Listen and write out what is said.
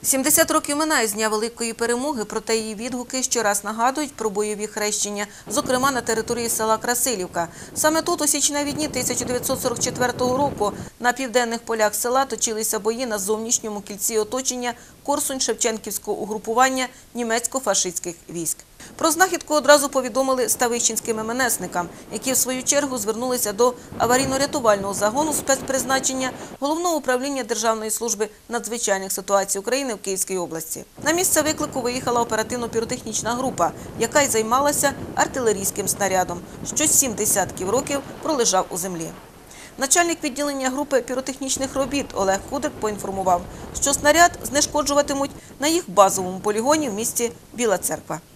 70 років минає з Дня Великої Перемоги, проте її відгуки щораз нагадують про бойові хрещення, зокрема на території села Красилівка. Саме тут у січневі дні 1944 року на південних полях села точилися бої на зовнішньому кільці оточення Корсунь-Шевченківського угрупування німецько-фашистських військ. Про знахідку одразу повідомили ставищенським МНСникам, які в свою чергу звернулися до аварійно-рятувального загону спецпризначення Головного управління Державної служби надзвичайних ситуацій України в Київській області. На місце виклику виїхала оперативно-піротехнічна група, яка й займалася артилерійським снарядом, що 7 десятків років пролежав у землі. Начальник відділення групи піротехнічних робіт Олег Кудрик поінформував, що снаряд знешкоджуватимуть на їх базовому полігоні в місті Біла Церква.